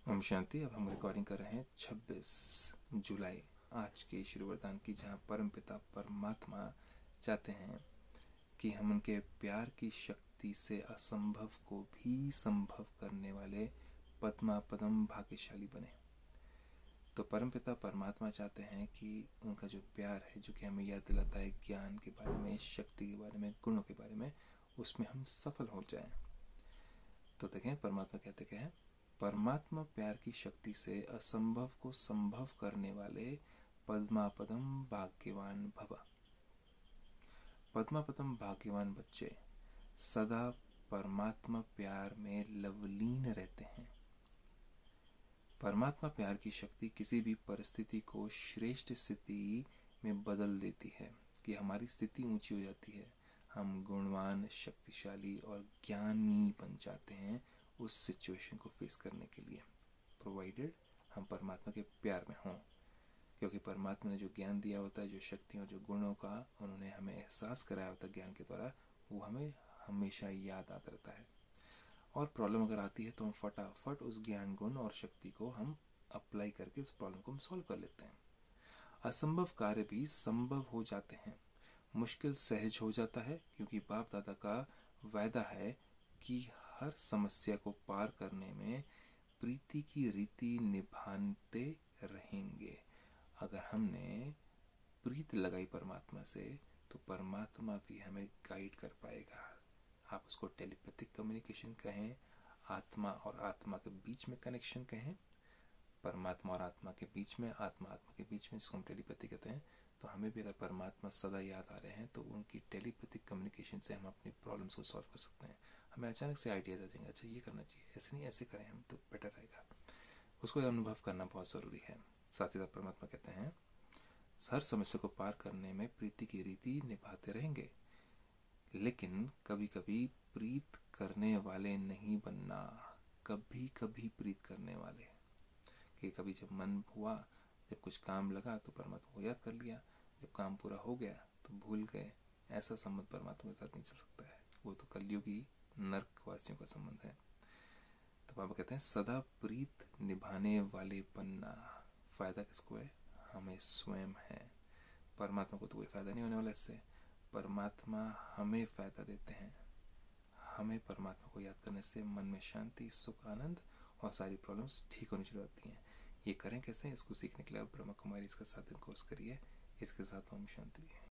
ओम शांति। अब हम रिकॉर्डिंग कर रहे हैं 26 जुलाई आज के श्री वरदान की, जहाँ परमपिता परमात्मा चाहते हैं कि हम उनके प्यार की शक्ति से असंभव को भी संभव करने वाले पद्मा पदम भाग्यशाली बने। तो परमपिता परमात्मा चाहते हैं कि उनका जो प्यार है, जो कि हमें याद दिलाता है ज्ञान के बारे में, शक्ति के बारे में, गुणों के बारे में, उसमें हम सफल हो जाएं। तो देखें परमात्मा कहते क्या है। परमात्मा प्यार की शक्ति से असंभव को संभव करने वाले पद्मापदम भाग्यवान भव। पद्मापदम भाग्यवान बच्चे सदा परमात्मा प्यार में लवलीन रहते हैं। परमात्मा प्यार की शक्ति किसी भी परिस्थिति को श्रेष्ठ स्थिति में बदल देती है कि हमारी स्थिति ऊंची हो जाती है, हम गुणवान, शक्तिशाली और ज्ञानी बन जाते हैं उस सिचुएशन को फेस करने के लिए, प्रोवाइडेड हम परमात्मा के प्यार में हों। क्योंकि परमात्मा ने जो ज्ञान दिया होता है, जो शक्तियों, जो गुणों का उन्होंने हमें एहसास कराया होता है ज्ञान के द्वारा, वो हमें हमेशा याद आता रहता है। और प्रॉब्लम अगर आती है तो हम फटाफट उस ज्ञान, गुण और शक्ति को हम अप्लाई करके उस प्रॉब्लम को हम सॉल्व कर लेते हैं। असंभव कार्य भी संभव हो जाते हैं, मुश्किल सहज हो जाता है, क्योंकि बाप दादा का वायदा है कि हर समस्या को पार करने में प्रीति की रीति निभाते रहेंगे। अगर हमने प्रीत लगाई परमात्मा से तो परमात्मा भी हमें गाइड कर पाएगा। आप उसको टेलीपैथिक कम्युनिकेशन कहें, आत्मा और आत्मा के बीच में कनेक्शन कहें, परमात्मा और आत्मा के बीच में, आत्मा आत्मा के बीच में, जिसको हम टेलीपैथी कहते हैं। तो हमें भी अगर परमात्मा सदा याद आ रहे हैं तो उनकी टेलीपैथिक कम्युनिकेशन से हम अपनी प्रॉब्लम्स को सॉल्व कर सकते हैं। हमें अचानक से आइडियाज आ जाएंगे, अच्छा ये करना चाहिए, ऐसे नहीं ऐसे करें हम तो बेटर रहेगा। उसको अनुभव करना बहुत ज़रूरी है। साथ ही साथ परमात्मा कहते हैं हर समस्या को पार करने में प्रीति की रीति निभाते रहेंगे, लेकिन कभी कभी प्रीत करने वाले नहीं बनना। कभी कभी प्रीत करने वाले कि कभी जब मन हुआ, जब कुछ काम लगा तो परमात्मा को याद कर लिया, जब काम पूरा हो गया तो भूल गए। ऐसा संबंध परमात्मा के साथ नहीं चल सकता है, वो तो कलयुगी नरकवासियों का संबंध है। तो बाबा कहते हैं सदा प्रीत निभाने वाले बनना। फायदा किसको है? हमें स्वयं है। परमात्मा को तो कोई फायदा नहीं होने वाला इससे। परमात्मा हमें फायदा देते हैं। हमें परमात्मा को याद करने से मन में शांति, सुख, आनंद और सारी प्रॉब्लम्स ठीक होनी शुरू होती हैं। ये करें कैसे? इसको सीखने के लिए आप ब्रह्मा कुमारी इसका 7 दिन कोर्स करिए। इसके साथ ओम शांति।